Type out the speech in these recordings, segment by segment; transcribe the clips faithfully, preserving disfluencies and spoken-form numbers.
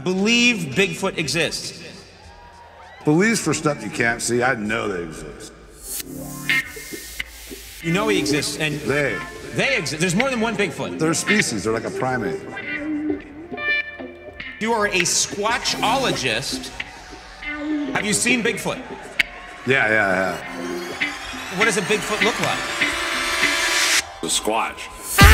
believe Bigfoot exists? Believes for stuff you can't see. I know they exist. You know he exists, and They. they exist. There's more than one Bigfoot. They're a species. They're like a primate. You are a Squatchologist. Have you seen Bigfoot? Yeah, yeah, yeah. What does a Bigfoot look like? The Squatch.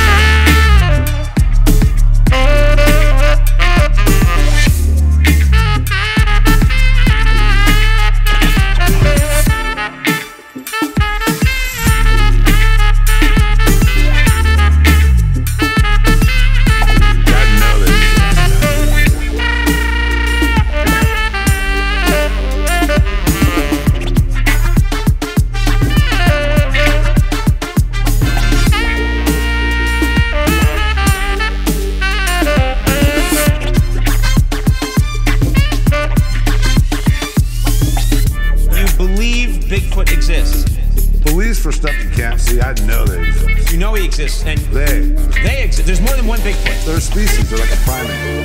Bigfoot exists. Believes for stuff you can't see. I know they exist. You know he exists, and They. they exist. There's more than one Bigfoot. They're a species. They're like a primate.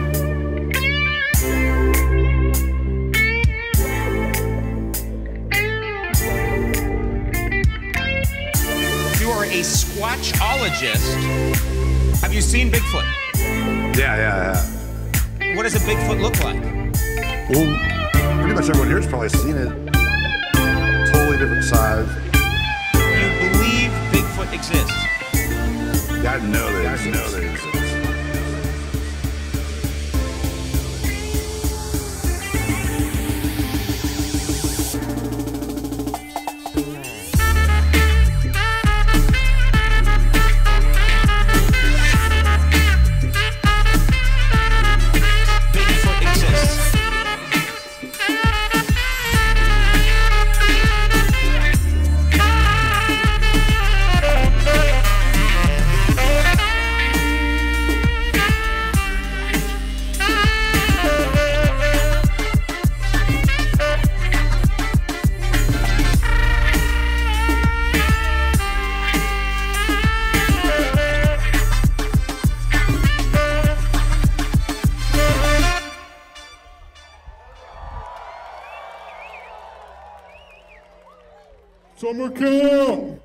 You are a Squatchologist. Have you seen Bigfoot? Yeah, yeah, yeah. What does a Bigfoot look like? Well, pretty much everyone here has probably seen it. Totally different size. You believe Bigfoot exists? Yeah, I know they exist. I know they exist. Summer camp!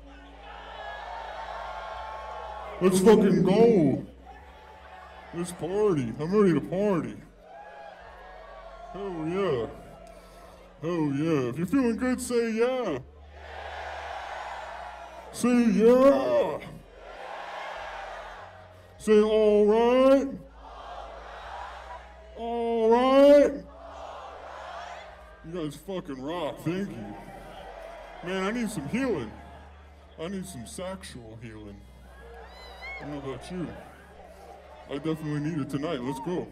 Let's fucking go! Let's party. I'm ready to party. Hell yeah. Hell yeah. If you're feeling good, say yeah. Say yeah. Say alright. Alright. You guys fucking rock. Thank you. Man, I need some healing. I need some sexual healing. I don't know about you. I definitely need it tonight. Let's go.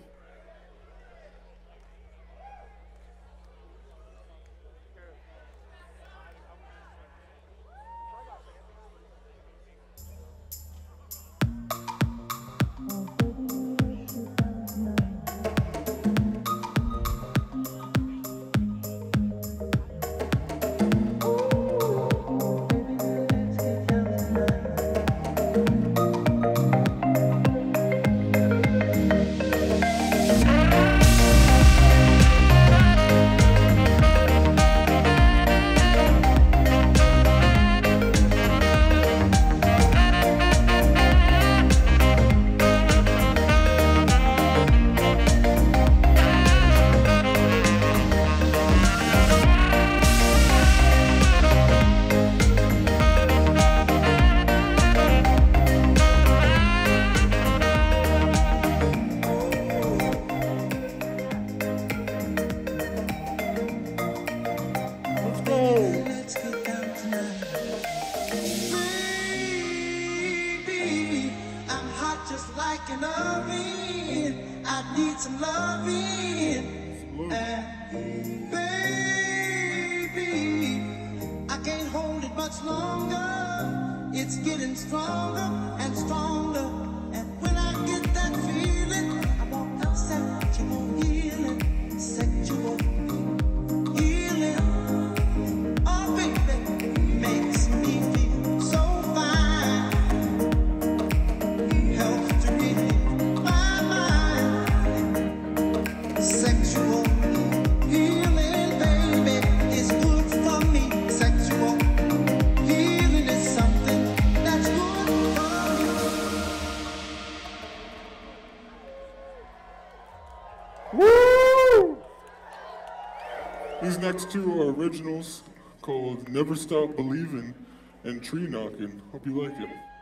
Woo! These next two are originals called Never Stop Believin' and Tree Knockin'. Hope you like it.